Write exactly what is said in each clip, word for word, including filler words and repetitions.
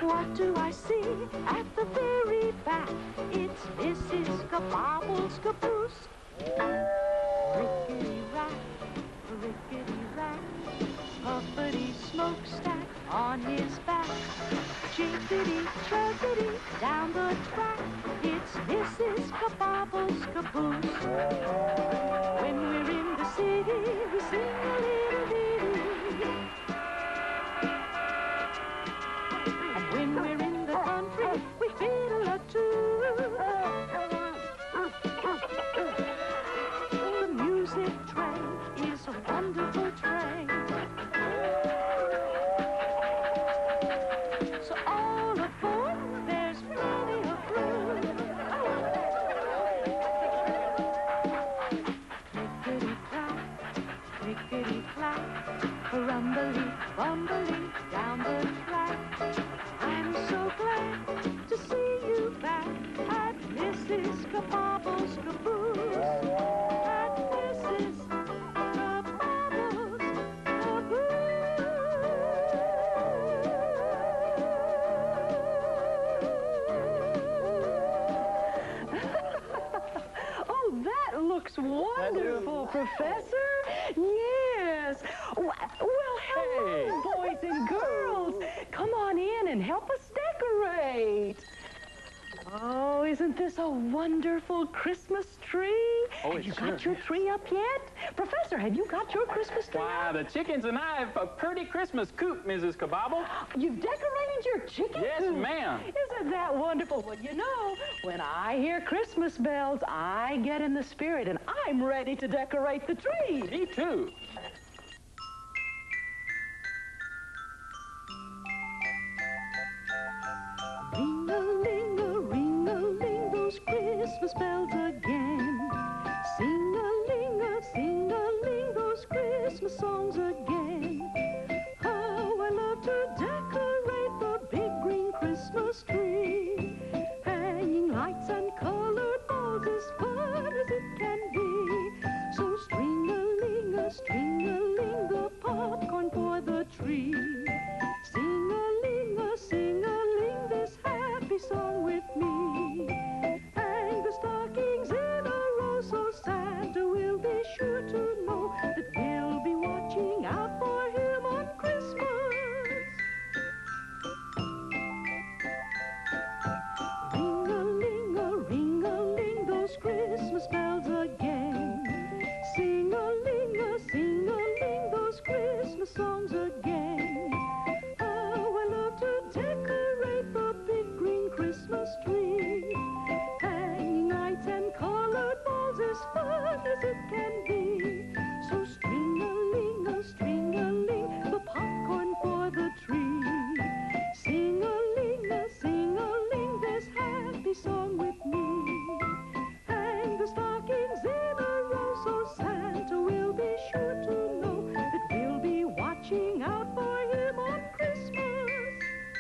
what do I see at the very back? It's Missus Cabobble's caboose. Rickety-rack, rickety-rack, puffety smokestack on his back. Jiggity-chuggity down the track, it's Missus Cabobble's caboose. When we're in the city, we sing a little ditty. And when we're in the country, we fiddle a tune. The music train is a wonderful train. So all aboard, there's plenty of room. Clickety-clack, clickety-clack, rumbly, bumbly down the track. I'm so glad to see you back at Missus Cabobble's caboose. At Missus Cabobble's caboose. Oh, that looks wonderful, Professor. Yes. Well, hello, Hey. boys and girls. Come on in and help us decorate. Oh, isn't this a wonderful Christmas tree? Oh, have it you sure got your is. tree up yet? Professor, have you got your Christmas tree Why, up? the chickens and I have a pretty Christmas coop, Missus Cabobble. You've decorated your chicken Yes, coop. ma'am. Isn't that wonderful? Well, you know, when I hear Christmas bells, I get in the spirit, and I'm ready to decorate the tree. Me too. Ring-a-ling-a-ring-a-ling, those Christmas bells again. Sing-a-ling-a, sing-a-ling, those Christmas songs again. How I love to decorate the big green Christmas tree. Hanging lights and colored balls as fun as it can be. So string-a-ling-a, string-a-ling, the popcorn for the tree. Sing-a-ling-a, sing-a-ling, this happy song with me. Hang the stockings in a row so Santa will be sure to know that we'll be watching out for him on Christmas. Ring-a-ling-a, ring-a-ling, those Christmas bells again. Sing-a-ling-a, sing-a-ling, those Christmas songs again. How I love to decorate the big green Christmas tree. Hanging lights and colored balls as fun as it can be. So string-a-ling-a, string-a-ling, the popcorn for the tree. Sing-a-ling-a, sing-a-ling, this happy song with me. Hang the stockings in a row so Santa will be sure to know that we'll be watching out for him on Christmas.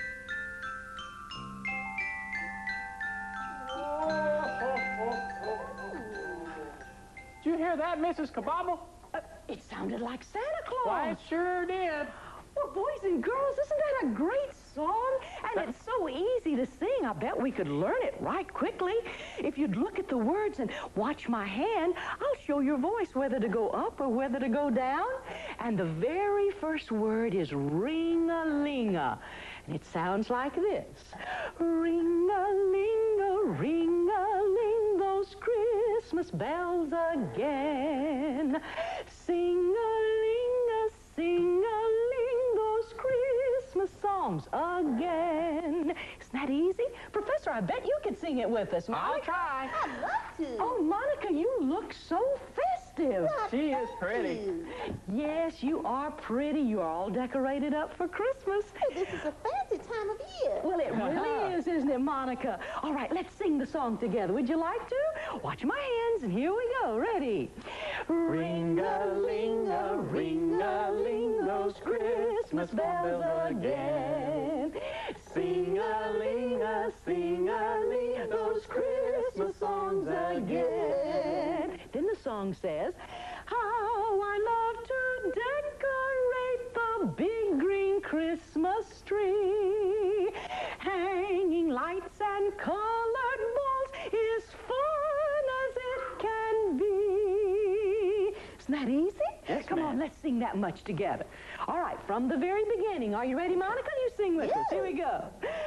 Did you hear that, Missus Cabobble? Uh, it sounded like Santa Claus. Why, it sure did. Well, boys and girls, isn't that a great song? And it's so easy to sing. I bet we could learn it right quickly. If you'd look at the words and watch my hand, I'll show your voice whether to go up or whether to go down. And the very first word is ring-a-ling-a. And it sounds like this. Ring-a-ling-a, ring-a-ling, those Christmas bells again. Sing-a-ling-a, sing-a-ling, those Christmas songs again. Isn't that easy? Professor, I bet you could sing it with us. I'll Monica? try. I'd love to. Oh, Monica, you look so festive. She is pretty. Yes, you are pretty. You are all decorated up for Christmas. This is a fancy time of year. Well, it really is, isn't it, Monica? All right, let's sing the song together. Would you like to? Watch my hands, and here we go. Ready? Ring-a-ling-a, ring-a-ling, those Christmas bells again. Sing-a-ling-a, sing-a-ling, those Christmas songs again. Then the song says, how I love to decorate the big green Christmas tree. let's sing that much together. All right, from the very beginning. Are you ready, Monica? You sing with us. Here we go.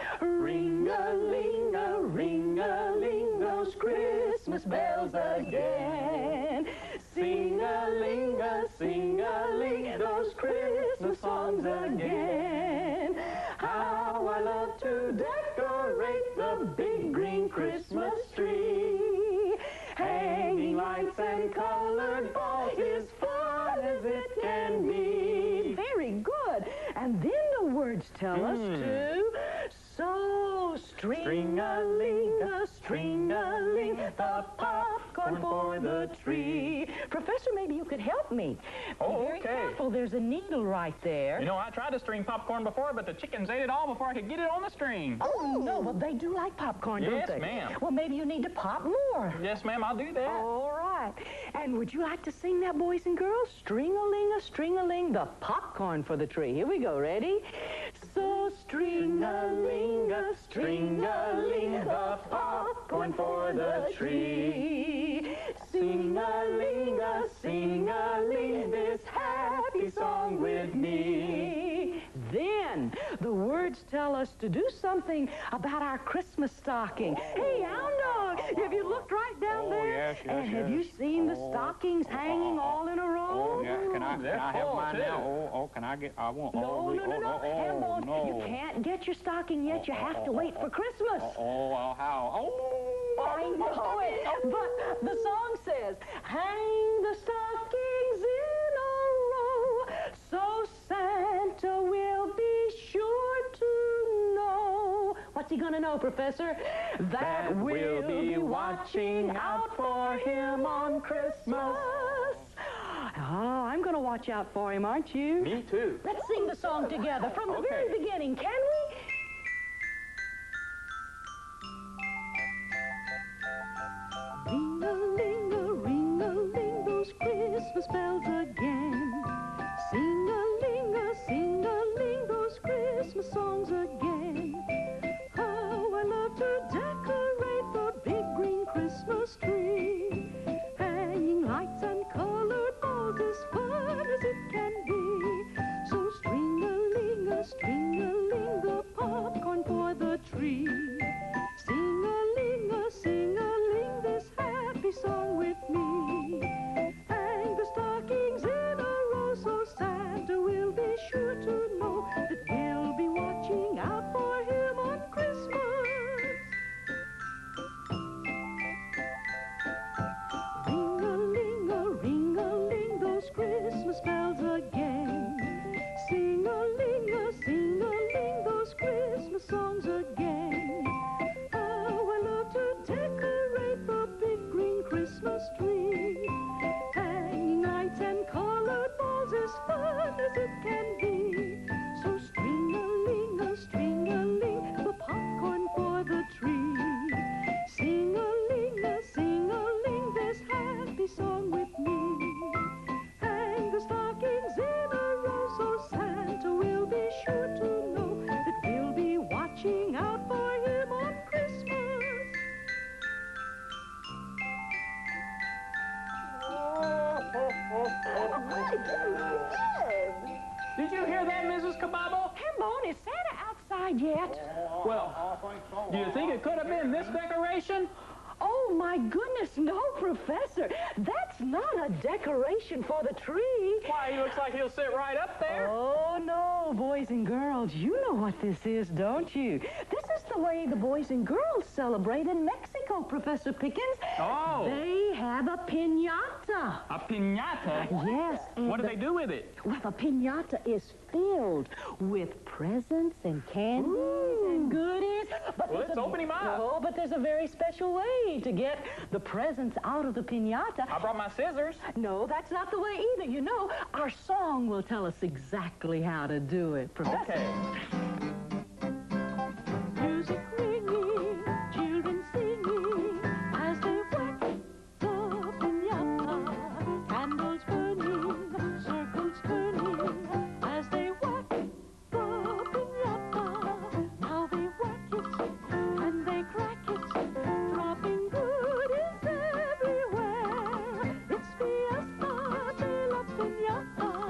Ring-a-ling-a-ring-a-ling, those Christmas bells again. Sing-a-ling-a, sing-a-ling, those Christmas songs again. How I love to decorate the big green Christmas tree. Hanging lights and colored balls is fun as it can be. Very good. And then the words tell us to... So string-a-ling-a, string-a-ling, the popcorn for the tree. Professor, maybe you could help me. Oh, Be very okay. careful. There's a needle right there. You know, I tried to string popcorn before, but the chickens ate it all before I could get it on the string. Oh, no. Well, they do like popcorn, Yes, don't they? ma'am. Well, maybe you need to pop more. Yes, ma'am, I'll do that. All right. And would you like to sing that, boys and girls? String-a-ling-a, string-a-ling, the popcorn for the tree. Here we go. Ready? So string-a-ling-a, string-a-ling, the popcorn for the tree. Sing-a-ling-a, sing-a-ling, this happy song with me. Then the words tell us to do something about our Christmas stocking. Hey, Hound Dog, have you looked right down Oh, there? yes, yes, And have yes. you seen the Oh. stockings hanging all in a row? Oh, yeah. Can I, They're can I have full, mine too. now? Oh, oh, can I get, I want No, all no, the, no, no. oh, oh, Hambone, no. you can't get your stocking yet. You have to wait for Christmas. Oh, oh, oh, how? Oh, I know it, but the song says, hang the stockings in a row, so Santa will be sure to know. What's he gonna know, Professor? That, That we'll be watching out for him on Christmas. Oh, I'm gonna watch out for him, aren't you? Me too. Let's sing the song together from the Okay. very beginning, can we? Ring-a-ling-a-ring-a-ling, those Christmas bells again. Sing-a-ling-a, sing-a-ling, those Christmas songs again. How I love to decorate the big green Christmas tree. Hanging lights and colored balls as fun as it can be. So string-a-ling-a, string-a-ling, the popcorn for the tree. Sing-a-ling-a, sing-a-ling, this happy song with me. Hang the stockings in a row so Santa will be sure to know that we'll be watching out for him on Christmas. Ring-a-ling-a, ring-a-ling, those Christmas bells again. Sing-a-ling-a, sing-a-ling, those Christmas songs again. How I love to decorate the big green Christmas tree. Hanging lights and colored balls as fun as it can be. So string-a-ling-a, string-a-ling, the popcorn for the tree. Sing-a-ling-a, sing-a-ling, this happy song with me. Hang the stockings in a row so Santa will be sure to know that we'll be watching out for him on Christmas. Did you hear that, Missus Cabobble? Hambone, is Santa outside yet? Well, do you think it could have been this decoration? Oh, my goodness, no, Professor. That's not a decoration for the tree. Why, he looks like he'll sit right up there. Oh, no, boys and girls, you know what this is, don't you? This is the way the boys and girls celebrate in Mexico, Professor Pickens. Oh. They have a piñata. A piñata? Yes. and What do the- they do with it? Well, a piñata is filled with presents and candies and goodies. But Well, there's let's a- open him up. Oh, but there's a very special way to get the presents out of the piñata. I brought my scissors. No, that's not the way either. You know, our song will tell us exactly how to do it, Professor. Okay. Music ringing, children singing as they whack the piñata. Candles burning, circles turning as they whack the piñata. Now they whack it and they crack it, dropping goodies everywhere. It's fiesta de la piñata.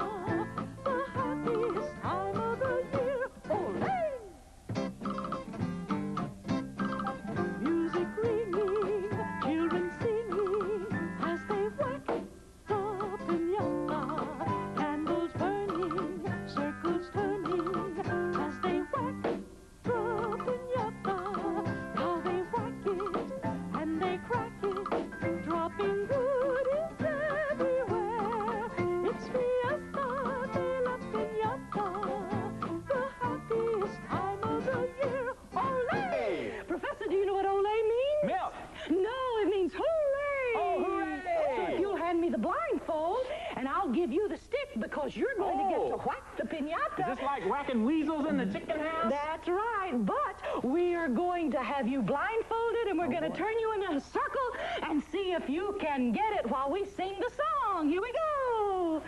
because you're going Oh. to get to whack the piñata. Is this like whacking weasels in the chicken house? That's right, but we are going to have you blindfolded, and we're Oh, going to boy. turn you in a circle and see if you can get it while we sing the song. Here we go.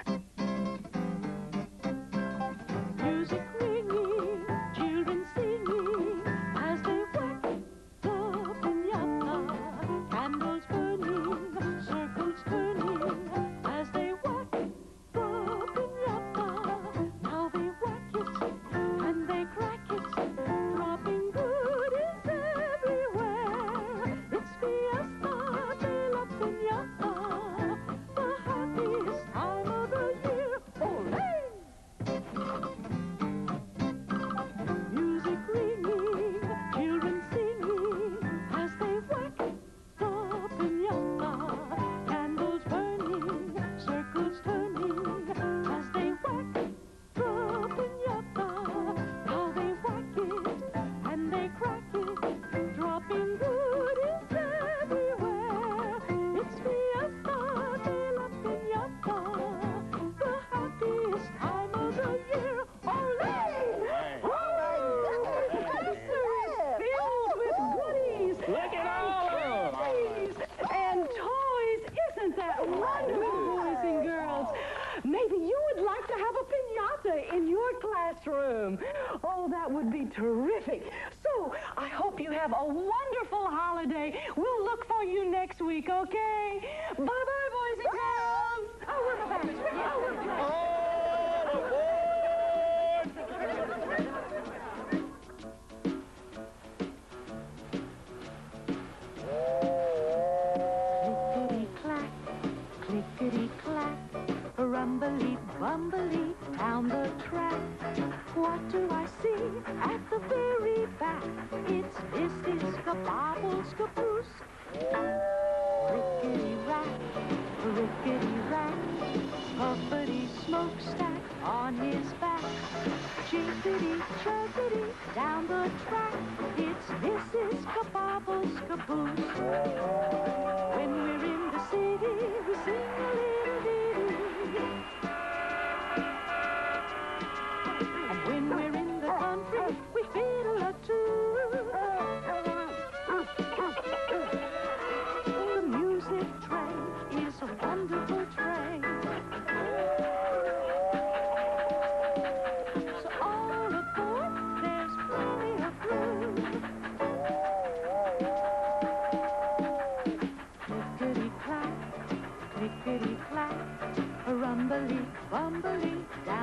Music ringing, children singing as they whack the piñata. Candles burning, circles turning as they whack the piñata. Now they whack it and they crack it, dropping goodies everywhere. It's Fiesta de la Piñata, the happiest time of the year. Olé! Music ringing, children singing as they whack the piñata. Candles burning, circles turning as they whack the piñata. Now they whack it and they crack it, dropping goodies everywhere. It's Fiesta de la Piñata, the happiest time of the year. Olé! Filled with goodies Look at all of them. candies and toys. Isn't that wonderful, boys and girls? Maybe you would like to have a piñata in your classroom. Oh, that would be terrific. So I hope you have a wonderful holiday. We'll look for you next week, okay? Bye-bye, boys and girls. Oh, we're back. Oh, we're back. Clickety-clack, clickety-clack, rumbly bumbly down the track. What do I see at the very back? It's Missus Cabobble's Caboose. Rickety-rack, rickety-rack, puffety smokestack on his back. Chickety-chuckety down the track. It's Missus Cabobble's Caboose. When we're in the city, we sing a little ditty. And when we're in the country, we fiddle a tune. The music train is a wonderful train. So all aboard, there's plenty of room. Clickety-clack, clickety-clack, rumbly bumbly down